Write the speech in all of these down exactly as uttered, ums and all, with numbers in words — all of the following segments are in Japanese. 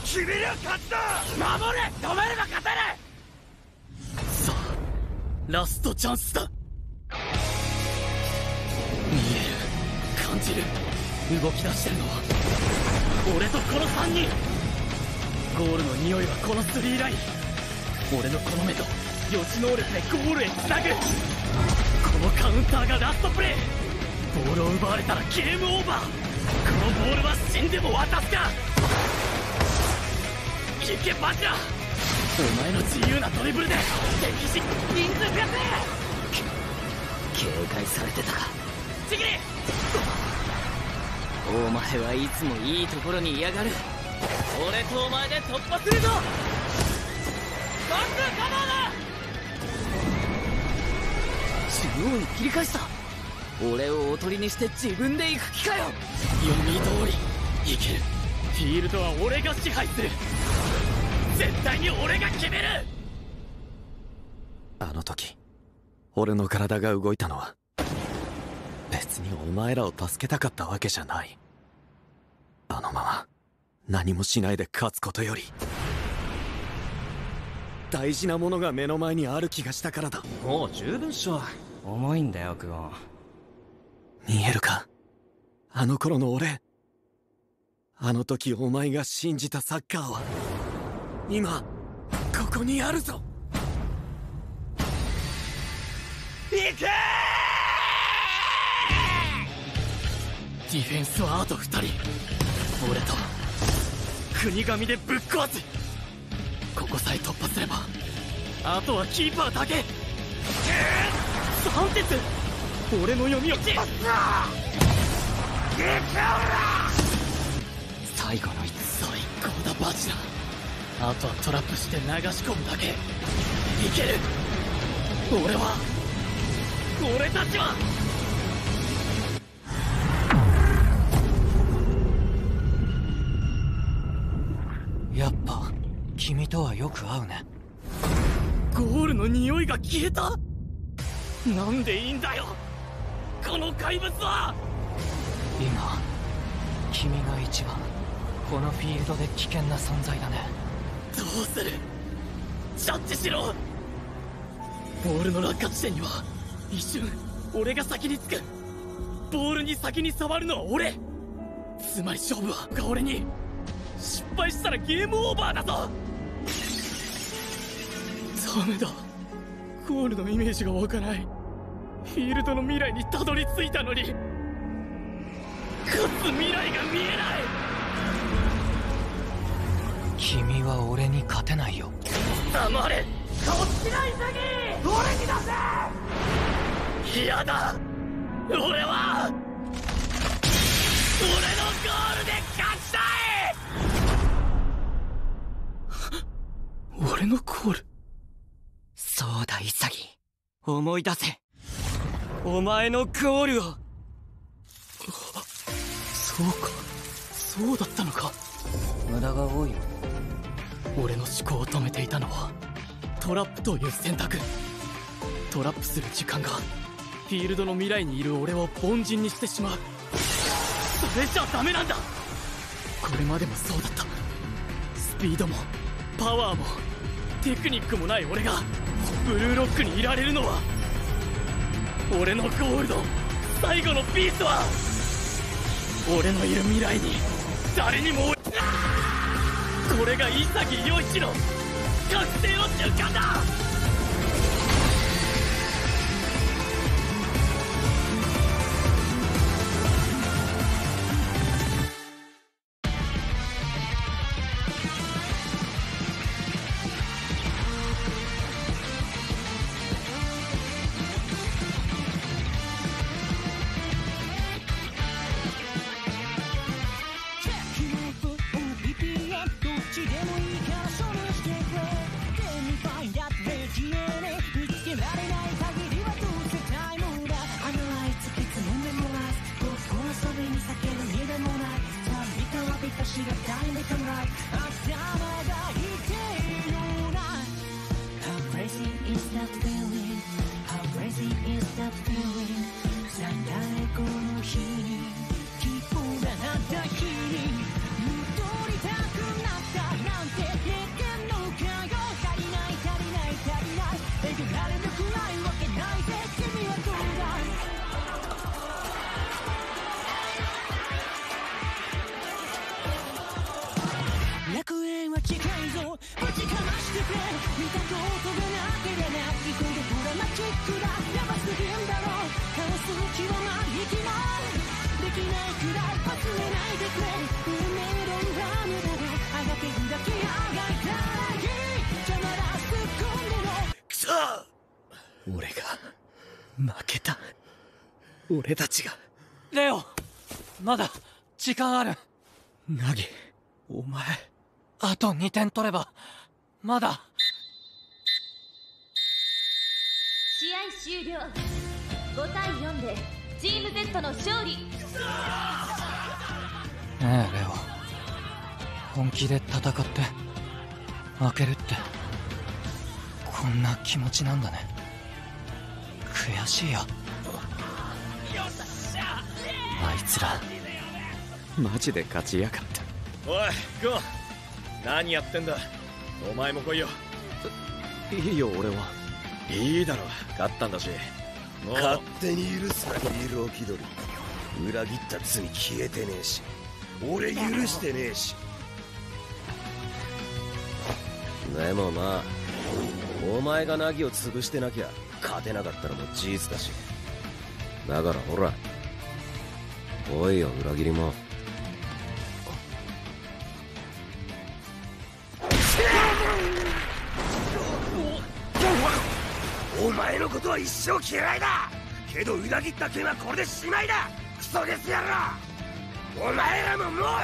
決めりゃ勝ちだ。守れ、止めれば勝てる。 さあラストチャンスだ。見える、感じる、動き出してるのは俺とこのさんにん。ゴールの匂いはこのスリーライン。俺のこの目と予知能力でゴールへつなぐ。このカウンターがラストプレー。ボールを奪われたらゲームオーバー。このボールは死んでも渡すか。行けバチラ、お前の自由なドリブルで敵陣人数増やせ。警戒されてたか。ちぎり、お前はいつもいいところに嫌がる。俺とお前で突破するぞ。バックカバーだ。中央に切り返した。俺をおとりにして自分で行く気かよ。読み通りいける。フィールドは俺が支配する。絶対に俺が決める。 あの時俺の体が動いたのは別にお前らを助けたかったわけじゃない。あのまま何もしないで勝つことより大事なものが目の前にある気がしたからだ。 もう十分っしょ。重いんだよクオン。 見えるか、あの頃の俺。あの時お前が信じたサッカーは今ここにあるぞ。 行けー。 ディフェンスはあとふたり。俺と国神でぶっ壊す。ここさえ突破すればあとはキーパーだけ。三鉄、俺の読みを最後の一最高だバチラ。あとはトラップして流し込むだけ。いける。俺は俺たちはやっぱ君とはよく合うね。 ゴールの匂いが消えた。なんでいいんだよこの怪物は。 今君が一番このフィールドで危険な存在だね。 どうする。ジャッジしろ。ボールの落下地点には一瞬俺が先につく。ボールに先に触るのは俺。つまり勝負は俺に。失敗したらゲームオーバーだぞ。ダメだ、ゴールのイメージが湧かない。フィールドの未来にたどり着いたのに勝つ未来が見えない。 君は俺に勝てないよ。 黙れ。 こっちが潔い。俺に出せ。 嫌だ。俺は俺のゴールで勝ちたい。俺のゴール。 そうだ潔、思い出せ。お前のゴールを。 そうか、そうだったのか。 無駄が多いよ。 俺の思考を止めていたのはトラップという選択。トラップする時間がフィールドの未来にいる俺を凡人にしてしまう。それじゃダメなんだ。これまでもそうだった。スピードもパワーもテクニックもない俺がブルーロックにいられるのは、俺のゴールド最後のピースは俺のいる未来に誰にも。これが潔陽一の覚醒の瞬間だ。 戻りたくなったくれ、見たことがなければ急いでドラマチックだ、やばすぎんだろう、カオス極まりきまできないくらい忘れないでくれ、運命論が無駄であがけるだけあがいたらいい、邪魔だ突っ込んでろ。 くそ俺が負けた。俺たちが。 レオ、まだ時間ある。 ナギ、お前。 あとにてん取ればまだ。 試合終了。ごたいよんでチーム Z の勝利。 ねえレオ、本気で戦って負けるってこんな気持ちなんだね。悔しいよ。 あいつらマジで勝ちやがった。 おいゴン、何やってんだ。お前も来いよ。 いいよ俺は。 いいだろ、勝ったんだし。もう勝手に許すなヒーロー気取り。裏切った罪消えてねえし、俺許してねえし。でもまあお前がナギを潰してなきゃ勝てなかったのも事実だし。だからほら来いよ裏切り者。お前のことは一生嫌いだけど、裏切った件はこれでしまいだ。クソゲス野郎、お前らももういいな。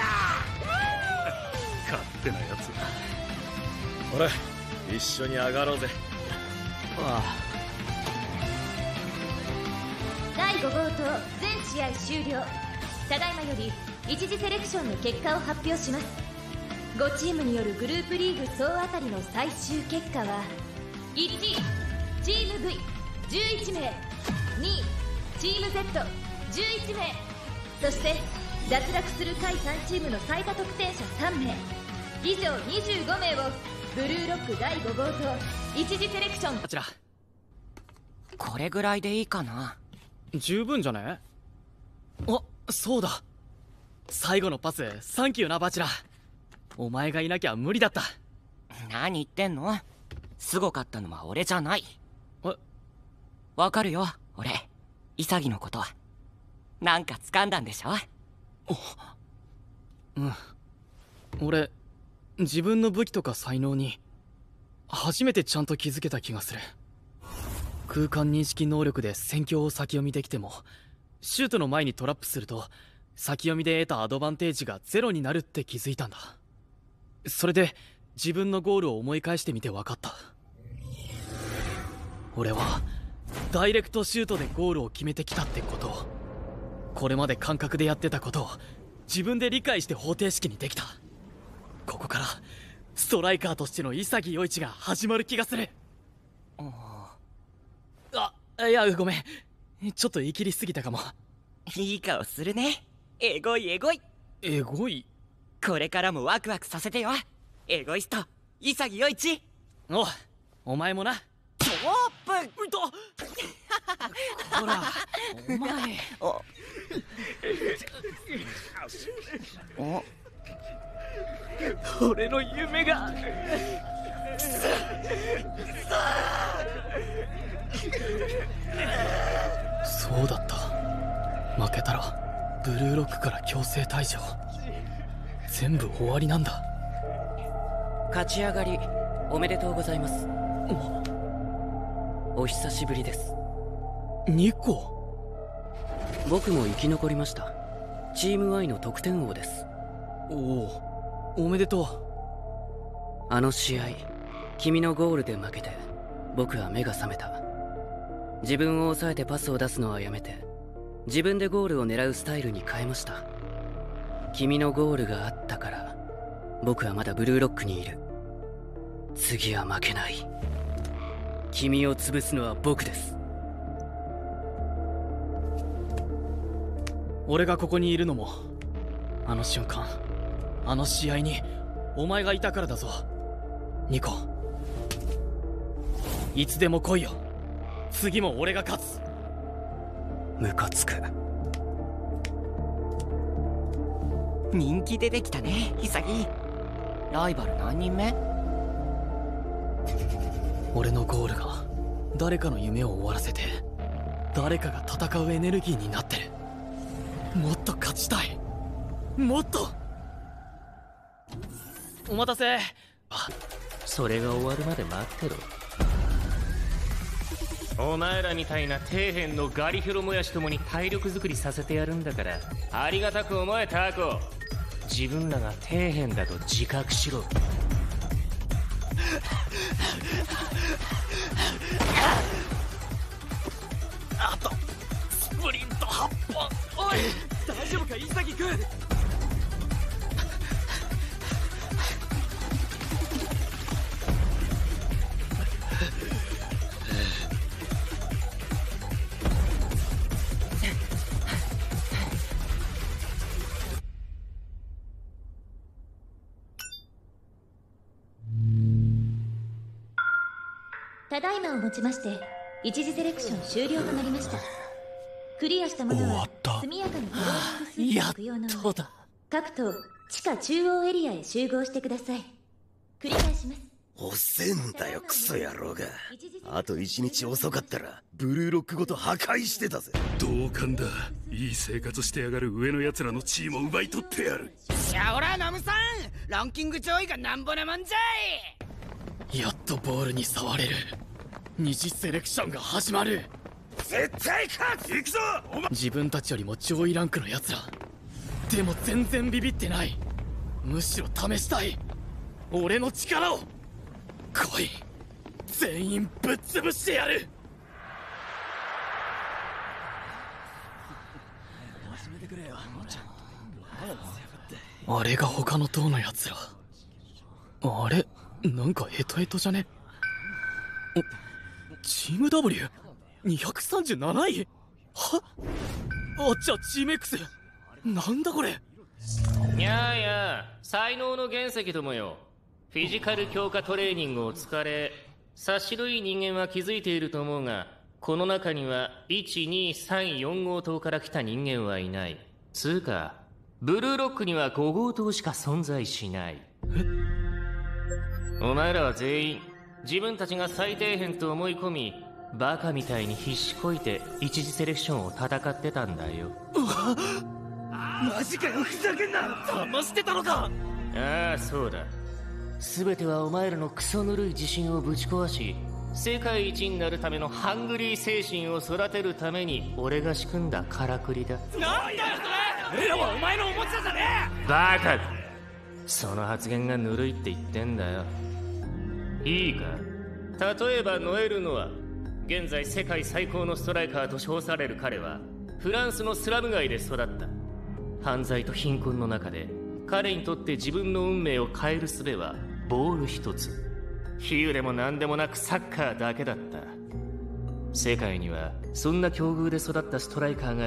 勝手なやつ。ほら一緒に上がろうぜ。 あだいご号棟全試合終了。ただいまより一次セレクションの結果を発表します。ごチームによるグループリーグ総当たりの最終結果はいちいチーム ブイじゅういちめい、にいチーム ゼットじゅういちめい、そして脱落する下位さんチームの最多得点者さんめい、以上にじゅうごめいをブルーロックだいご号棟一次セレクション。 バチラ、 これぐらいでいいかな。 十分じゃね？あ、そうだ。最後のパスサンキューなバチラ。お前がいなきゃ無理だった。 何言ってんの？すごかったのは俺じゃない。 え？ わかるよ俺、潔のことなんか掴んだんでしょ。 うん。俺自分の武器とか才能に初めてちゃんと気づけた気がする。空間認識能力で戦況を先読みできても、シュートの前にトラップすると先読みで得たアドバンテージがゼロになるって気づいたんだ。それで自分のゴールを思い返してみて分かった。俺はダイレクトシュートでゴールを決めてきたってことを、これまで感覚でやってたことを自分で理解して方程式にできた。ここからストライカーとしての潔世一が始まる気がする。あ、いやごめん、ちょっと言い切りすぎたかも。 いい顔するね。エゴいエゴい。 エゴい？ これからもワクワクさせてよ、エゴイスト潔世一。 おう、お前もな。 オープン。 ういたほらお前おお俺の夢がそうだった。負けたらブルーロックから強制退場。全部終わりなんだ。 勝ち上がりおめでとうございます。お久しぶりです。 ニコ。 僕も生き残りました。チーム ワイ の得点王です。 おお、おめでとう。あの試合君のゴールで負けて僕は目が覚めた。自分を抑えてパスを出すのはやめて自分でゴールを狙うスタイルに変えました。君のゴールがあったから僕はまだブルーロックにいる。次は負けない。君を潰すのは僕です。 俺がここにいるのもあの瞬間、あの試合にお前がいたからだぞ。ニコ、いつでも来いよ。次も俺が勝つ。 ムカつく。 人気出てきたね潔。ライバル何人目？ 俺のゴールが誰かの夢を終わらせて誰かが戦うエネルギーになってる。もっと勝ちたい、もっと。お待たせ。 あ、それが終わるまで待ってろ。お前らみたいな底辺のガリヒョロもやしともに体力作りさせてやるんだから、ありがたく思えタコ。自分らが底辺だと自覚しろ。 あとスプリントはっぽん。おい大丈夫か潔君。 ただいまをもちまして一次セレクション終了となりました。クリアした者は速やかにトレーニングスーツ着用の上各島地下中央エリアへ集合してください。繰り返します。 遅えんだよクソ野郎が。あと一日遅かったらブルーロックごと破壊してたぜ。 同感だ。いい生活してやがる上の奴らの地位も奪い取ってやる。 しゃおらナムさん、ランキング上位がなんぼなもんじゃい。やっとボールに触れる。二次セレクションが始まる。 絶対勝つ。行くぞお前。 自分たちよりも上位ランクの奴らでも全然ビビってない。むしろ試したい俺の力を。来い、全員ぶっ潰してやる。あれが他の塔の奴ら。あれなんかヘトヘトじゃね。チーム ダブリューにひゃくさんじゅうなな 位はあ。じゃあチーム X なんだこれ。 いやいや、才能の原石どもよ。フィジカル強化トレーニングを疲れ、察しのいい人間は気づいていると思うが、この中にはいち、に、さん、よん号棟から来た人間はいない。つうかブルーロックにはご号棟しか存在しない。お前らは全員自分たちが最底辺と思い込み、バカみたいに必死こいて一次セレクションを戦ってたんだよ。 マジかよ、ふざけんな。 騙してたのか。 ああそうだ。全てはお前らのクソぬるい自信をぶち壊し、世界一になるためのハングリー精神を育てるために俺が仕組んだからくりだ。 なんだよそれ。俺らはお前のおもちゃじゃねえ。バカ。その発言がぬるいって言ってんだよ。いいか、例えばノエル・ノア。現在世界最高のストライカーと称される彼はフランスのスラム街で育った。犯罪と貧困の中で彼にとって自分の運命を変える術はボール一つ。比喩でも何でもなくサッカーだけだった。世界にはそんな境遇で育ったストライカーが